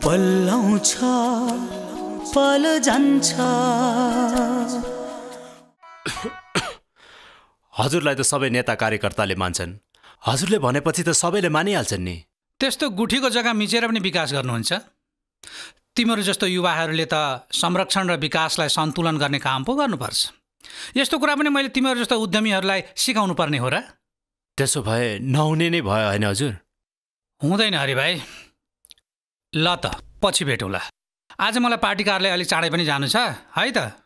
पल्लाउँछ पल जान्छ। हजुरलाई त सबै नेता कार्यकर्ताले मान्छन्, हजुरले भनेपछि त सबैले मानिहाल्छन् नि। त्यस्तो गुठीको जग्गा मिचेर पनि विकास गर्नुहुन्छ? तिमीहरू जस्तो युवाहरूले त संरक्षण र विकासलाई सन्तुलन गर्ने काम पो गर्नुपर्छ। यस्तो कुरा पनि मैले तिमीहरू जस्तो उद्यमीहरूलाई सिकाउनु पर्ने हो र? त्यसो भए नहुने नै भयो होइन हजुर? हुँदैन हरि भाइ। ल त पछि भेटौँला। आज मलाई पार्टी कार्यालय अलि चाँडै पनि जानु छ है त।